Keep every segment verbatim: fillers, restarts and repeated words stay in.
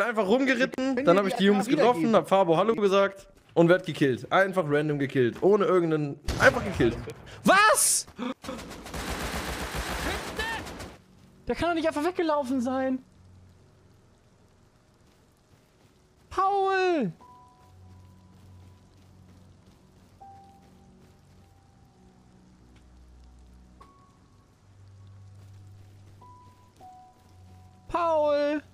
bin einfach rumgeritten, dann habe ich die Jungs getroffen, hab Fabo Hallo gesagt und werd gekillt. Einfach random gekillt. Ohne irgendeinen... Einfach gekillt. Was? Der kann doch nicht einfach weggelaufen sein. Paul! Paul!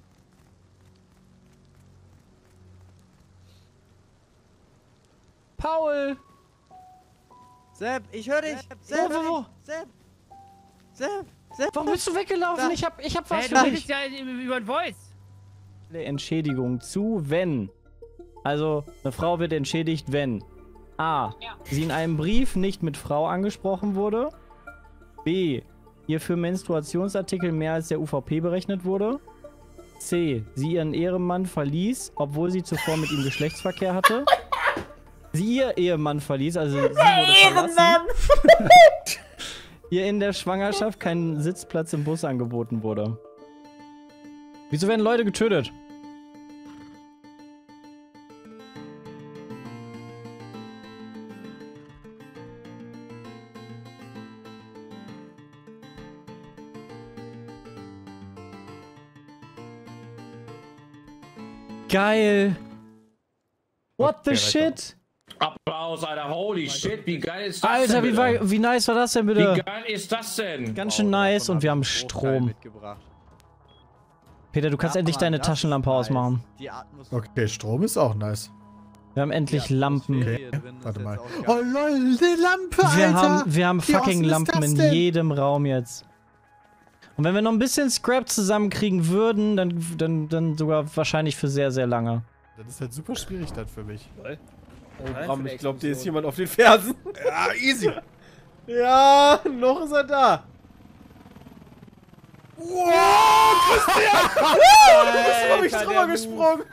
Paul! Sepp, ich höre dich! Sepp, Wo, wo, wo? Sepp! Sepp! Sepp! Warum bist du weggelaufen? Da. Ich hab, ich hab was Hey, für du dich. redest ja über ein Voice. Entschädigung zu, wenn. Also, eine Frau wird entschädigt, wenn A. Ja. Sie in einem Brief nicht mit Frau angesprochen wurde. B. Ihr für Menstruationsartikel mehr als der U V P berechnet wurde. C. Sie ihren Ehemann verließ, obwohl sie zuvor mit ihm Geschlechtsverkehr hatte. Sie ihr Ehemann verließ, also sie wurde verlassen. Ihr in der Schwangerschaft kein Sitzplatz im Bus angeboten wurde. Wieso werden Leute getötet? Geil. What the shit? Applaus, Alter. Holy shit, wie geil ist das Alter, denn wie, war, wie nice war das denn Wie bitte? geil ist das denn? Ganz schön nice und wir haben Strom. Peter, du kannst endlich deine Taschenlampe ausmachen. Okay, Strom ist auch nice. Wir haben endlich Lampen. Okay, warte mal. Oh lol, die Lampe, Alter! Wir haben, wir haben Wie fucking awesome ist Lampen das in denn? jedem Raum jetzt. Und wenn wir noch ein bisschen Scrap zusammenkriegen würden, dann, dann, dann sogar wahrscheinlich für sehr, sehr lange. Das ist halt super schwierig dann für mich. Oh, Bram, ich glaube, dir ist jemand auf den Fersen. Ja, easy. Ja, noch ist er da. Wow, Christian! Du bist über mich drüber gesprungen.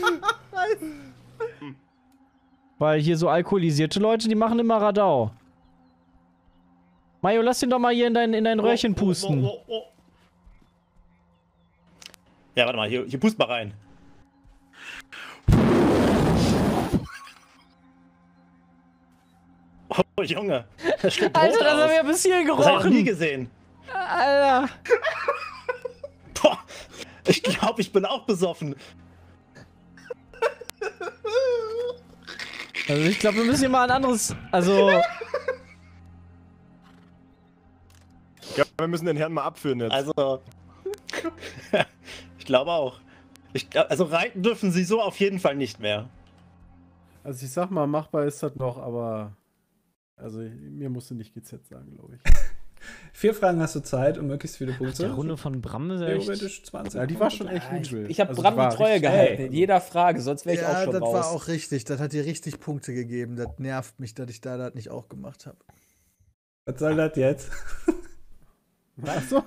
Weil hier so alkoholisierte Leute, die machen immer Radau. Mario, lass den doch mal hier in dein, in dein Röhrchen pusten. Oh, oh, oh, oh. Ja, warte mal, hier, hier pust mal rein. Oh, Junge. Das stimmt Alter, das haben wir bis hier Das hab ich noch nie gerochen. gesehen. Alter. Boah, ich glaube, ich bin auch besoffen. Also ich glaube, wir müssen hier mal ein anderes... Also... Ich glaube, wir müssen den Herrn mal abführen jetzt. Also, ich glaube auch. Ich, also reiten dürfen sie so auf jeden Fall nicht mehr. Also ich sag mal, machbar ist das noch, aber... Also mir musst du nicht G Z sagen, glaube ich. Vier Fragen hast du Zeit und möglichst viele Punkte. Die Runde von Bram ist Theoretisch zwanzig. Ja, die war schon echt übel. Ich habe Also, Bram die war die Treue richtig- gehalten, Ey. in jeder Frage, sonst wäre ich auch Ja, schon das raus. war auch richtig. Das hat dir richtig Punkte gegeben. Das nervt mich, dass ich da das nicht auch gemacht habe. Was soll das jetzt? Achso.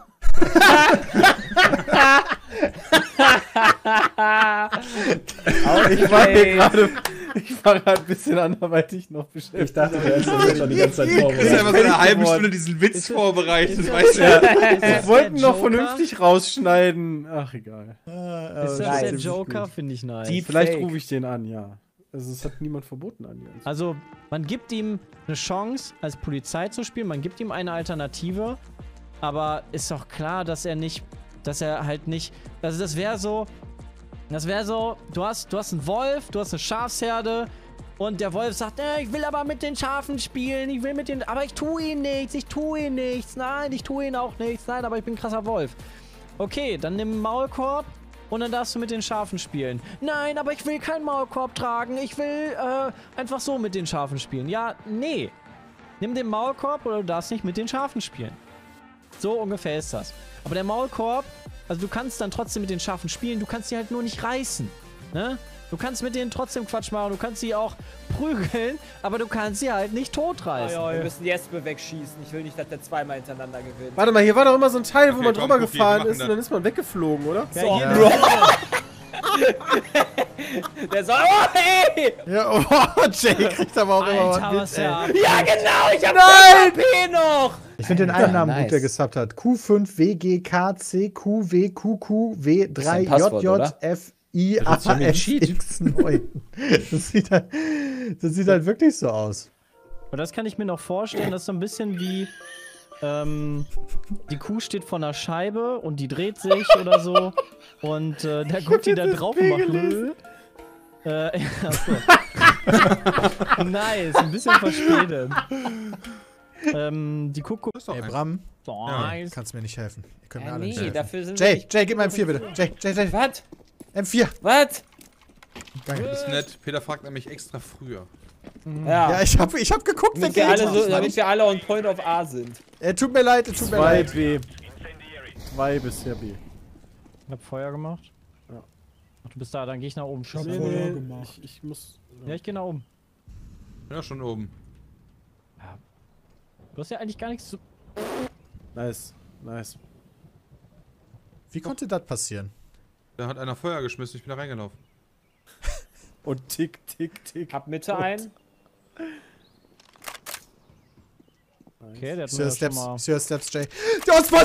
Ich war hier gerade. Ich war gerade ein bisschen anderweitig noch beschäftigt. Ich dachte, du hättest das schon die ganze Zeit Du hast vorbereitet. einfach so eine halbe Stunde diesen Witz vorbereitet, weißt du? Ich wollte ihn noch vernünftig rausschneiden. Ach, egal. Ist das nice. der Ziemlich Joker? gut. Finde ich nice. Die- Vielleicht Fake. rufe ich den an, ja. Also es hat niemand verboten an. Also, man gibt ihm eine Chance, als Polizei zu spielen, man gibt ihm eine Alternative, aber ist doch klar, dass er nicht, dass er halt nicht, also das wäre so, das wäre so, du hast, du hast einen Wolf, du hast eine Schafsherde und der Wolf sagt, äh, ich will aber mit den Schafen spielen, ich will mit den, aber ich tue ihnen nichts, ich tue ihnen nichts, nein, ich tue ihnen auch nichts, nein, aber ich bin ein krasser Wolf. Okay, dann nimm einen Maulkorb. Und dann darfst du mit den Schafen spielen. Nein, aber ich will keinen Maulkorb tragen. Ich will äh, einfach so mit den Schafen spielen. Ja, nee. Nimm den Maulkorb oder du darfst nicht mit den Schafen spielen. So ungefähr ist das. Aber der Maulkorb, also du kannst dann trotzdem mit den Schafen spielen, du kannst sie halt nur nicht reißen. Ne? Du kannst mit denen trotzdem Quatsch machen, du kannst sie auch prügeln, aber du kannst sie halt nicht totreißen. Wir müssen die Espe wegschießen. Ich will nicht, dass der zweimal hintereinander gewinnt. Warte mal, hier war doch immer so ein Teil, wo Okay, man komm, drüber Kofi, wir gefahren machen ist das. und dann ist man weggeflogen, oder? Ja, So. hier- Der soll. Oh, hey! Ja, oh, Jay kriegt aber auch immer Alter, was was mit, der ey. ab. Ja, genau, ich hab Nein! P noch! Ich finde den einen Namen nice. gut, der gesubbt hat. Q fünf W G K C Q W Q Q W drei Passwort, J J F I A S X neun. Das sieht halt, das sieht halt wirklich so aus. Und das kann ich mir noch vorstellen, das ist so ein bisschen wie, ähm, die Kuh steht vor einer Scheibe und die dreht sich oder so und äh, der guckt die da drauf und macht Lö. Äh, achso. Nice, ein bisschen verspätet. ähm, die Kuh guckt... Ey, Bram, Nice. kannst mir nicht helfen. Ihr könnt mir Ja, alle nicht nee, helfen. dafür sind wir Jay, nicht- Jay, gib mir M vier bitte. Jay, Jay, Jay. Was? M vier. Was? Danke. Das ist nett. Peter fragt nämlich extra früher. Ja, Ja, ich hab, ich hab geguckt, damit, wer wir geht. alle so, damit wir alle on point of A sind. Äh, tut mir leid, tut mir zwei leid. B. zwei bisher B. Ich hab Feuer gemacht. Ja. Ach, du bist da, dann geh ich nach oben. Nee, Feuer nee, gemacht. ich, ich muss... Ja, ich geh nach oben. Ja, schon oben. Du hast ja eigentlich gar nichts zu... Nice, nice. Wie konnte das passieren? Da hat einer Feuer geschmissen, ich bin da reingelaufen. Und tick, tick, tick. Hab Mitte ein. Okay, der hat Ich mir höre ja schon Steps, mal... ich höre Steps, Jay. Der Spot!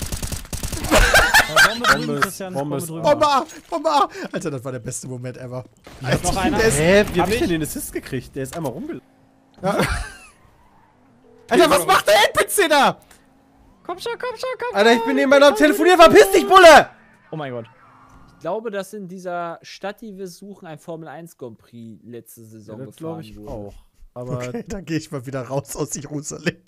Ja, Bombe drüben, Bombe ist- Christian, Bombe Bombe ist drüben. Bombe A! Bombe A! Alter, das war der beste Moment ever. Alter, noch einer? der ist- Hä, wie hab Hab ich denn ich? den Assist gekriegt? Der ist einmal rumgelaufen. Alter, was macht der N P C da? Komm schon, komm schon, komm Alter, ich bin nebenbei noch am Telefonieren. Verpiss dich, Bulle! Oh mein Gott. Ich glaube, dass in dieser Stadt, die wir suchen, ein Formel eins Grand Prix letzte Ja, Saison das glaube gefahren ich wurde. auch. Aber Okay, dann gehe ich mal wieder raus aus Jerusalem.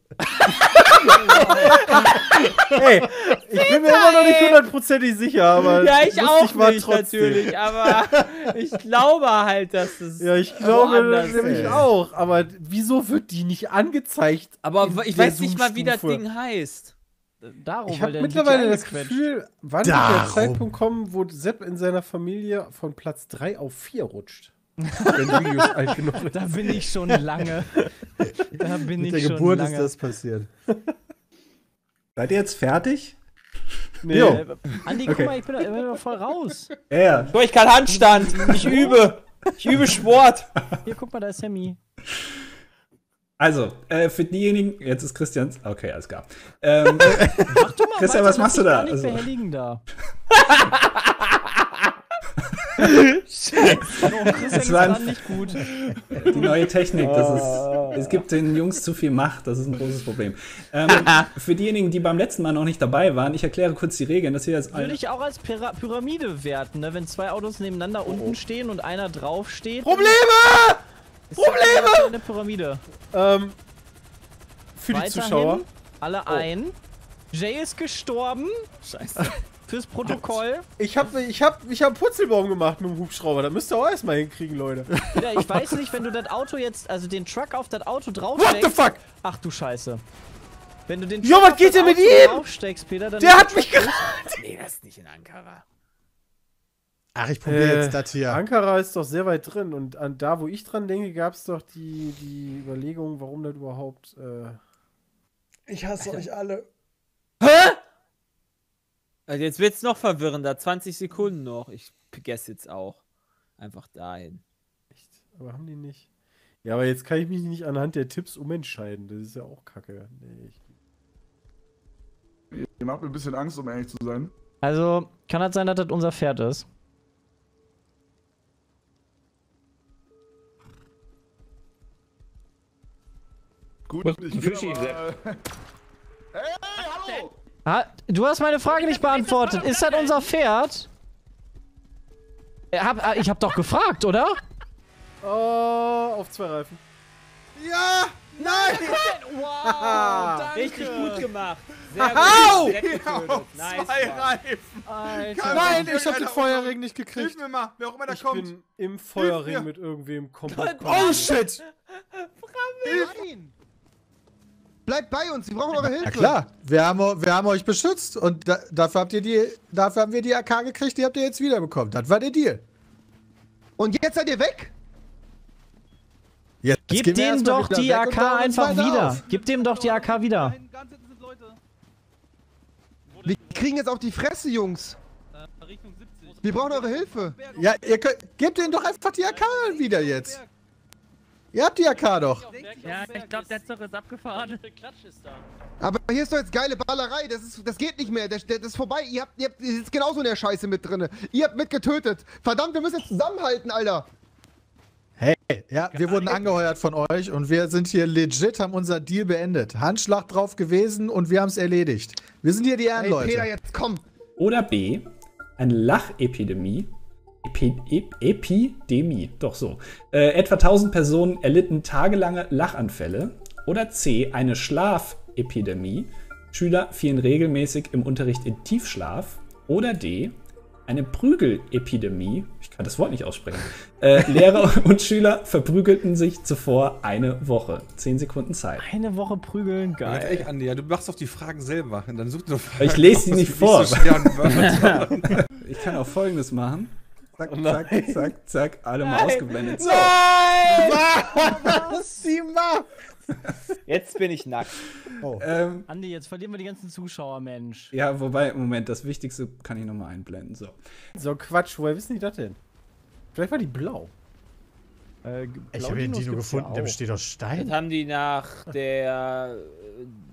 hey, ich bin mir immer noch nicht hundertprozentig sicher, aber Ja, ich auch lustig war nicht, trotzdem. natürlich, aber ich glaube halt, dass es Ja, ich glaube woanders nämlich ist. auch. Aber wieso wird die nicht angezeigt? Aber in ich der weiß nicht mal, wie das Zoom-Stufe? Ding heißt. Darum, Ich weil habe der mittlerweile wird das ja eingequetscht. Gefühl, wann wird der Darum. Zeitpunkt kommen, wo Sepp in seiner Familie von Platz drei auf vier rutscht? Wenn Videos alt genug sind. Da bin ich schon lange. Da bin ich Mit der schon Geburt lange. ist das passiert. Seid ihr jetzt fertig? Nee. Jo. Äh, Andi, guck Okay. mal, ich bin da immer voll raus. Ja, ja. So, ich kann Handstand. Ich übe. Ich übe Sport. Hier, guck mal, da ist Sammy. Also, äh, für diejenigen, jetzt ist Christians, okay, alles klar. Ähm, Mach du mal Christian, weiter, was machst du da? Gar nicht Also- behelligen da. Scheiße. Oh, Christian Es ist war ein- dran nicht gut. die neue Technik, das ist, es gibt den Jungs zu viel Macht, das ist ein großes Problem. Ähm, für diejenigen, die beim letzten Mal noch nicht dabei waren, ich erkläre kurz die Regeln, dass hier jetzt Würde ich auch als Pyra Pyramide werten, ne? Wenn zwei Autos nebeneinander unten stehen und einer drauf steht. Probleme! Ist das Probleme! eine Pyramide. Ähm, für die Weiterhin, Zuschauer. alle ein. Jay ist gestorben. Scheiße. Fürs Protokoll. Ich habe ich hab, ich hab einen Putzelbaum gemacht mit dem Hubschrauber. Da müsst ihr auch erstmal hinkriegen, Leute. Ja, ich weiß nicht, wenn du das Auto jetzt, also den Truck auf das Auto What the draufsteckst. fuck? Ach du Scheiße. Wenn du den Jo, was auf geht das denn mit Auto ihm? draufsteckst, Peter, dann Der ist hat der mich Truck gerade. Nee, das ist nicht in Ankara. Ach, ich probiere Äh, jetzt das hier. Ankara ist doch sehr weit drin. Und an da, wo ich dran denke, gab es doch die, die Überlegung, warum das überhaupt. Äh Ich hasse euch alle. Hä? Also jetzt wird's noch verwirrender. zwanzig Sekunden noch. Ich vergesse jetzt auch. Einfach dahin. Echt? Aber haben die nicht. Ja, aber jetzt kann ich mich nicht anhand der Tipps umentscheiden. Das ist ja auch kacke. Nee, ich Ihr macht mir ein bisschen Angst, um ehrlich zu sein. Also, kann das sein, dass das unser Pferd ist? Gut, Was- ich Fischi, bin aber, Hey, hallo! Ah, du hast meine Frage nicht beantwortet. Ist das unser Pferd? Ich hab, ah, ich hab doch gefragt, oder? Oh, auf zwei Reifen. Ja! Nein! Wow, Richtig gut gemacht. Sehr Au! gut. Direkt getötet. Nice. Zwei Mann. Reifen! Alter. Nein, ich hab den Alter, Feuerring nicht Hilf gekriegt. mir mal, wer auch immer da Ich kommt. bin im Feuerring mir. mit irgendwem komplett. Oh shit! Nein! Bleibt bei uns, wir brauchen eure Hilfe. Na klar, wir haben, wir haben euch beschützt und da, dafür, habt ihr die, dafür haben wir die A K gekriegt, die habt ihr jetzt wiederbekommen. Das war der Deal. Und jetzt seid ihr weg? Jetzt Gib gehen wir dem erstmal doch wieder die weg A und K bauen uns einfach weiter wieder. auf. Gib dem doch die A K wieder. Wir kriegen jetzt auf die Fresse, Jungs. Wir brauchen eure Hilfe. Ja, ihr könnt, gebt denen doch einfach die A K wieder jetzt. Ihr habt die A K doch. Ja, ich glaube, der Zug ist abgefahren. Klatsch ist da. Aber hier ist doch jetzt geile Ballerei. Das, ist, das geht nicht mehr. Das, das ist vorbei. Ihr habt, ihr habt ihr sitzt genauso in der Scheiße mit drin. Ihr habt mitgetötet. Verdammt, wir müssen jetzt zusammenhalten, Alter. Hey, ja, wir wurden angeheuert von euch und wir sind hier legit, haben unser Deal beendet. Handschlag drauf gewesen und wir haben es erledigt. Wir sind hier die Ehrenleute. Hey, Peter, jetzt komm. Oder B, eine Lachepidemie. Epi Ep Epidemie, doch so. Äh, etwa tausend Personen erlitten tagelange Lachanfälle. Oder C, eine Schlafepidemie. Schüler fielen regelmäßig im Unterricht in Tiefschlaf. Oder D, eine Prügelepidemie. Ich kann das Wort nicht aussprechen. Äh, Lehrer und Schüler verprügelten sich zuvor eine Woche. Zehn Sekunden Zeit. Eine Woche prügeln, Ganz geil. ehrlich, Andi, ja, du machst doch die Fragen selber. Und dann such doch Ich lese sie nicht vor. So schwer Ich kann auch Folgendes machen. Zack, Oh zack, zack, zack. Alle mal ausgeblendet. So. Was sie macht? Jetzt bin ich nackt. Oh. Ähm, Andi, jetzt verlieren wir die ganzen Zuschauer, Mensch. ja, wobei, Moment, das Wichtigste kann ich nochmal einblenden. So. So Quatsch, woher wissen die das denn? Vielleicht war die blau. Äh, Ich habe hier einen Blaudinos Dino gibt's gefunden, ja der auch. besteht aus Das Stein. haben die nach der äh,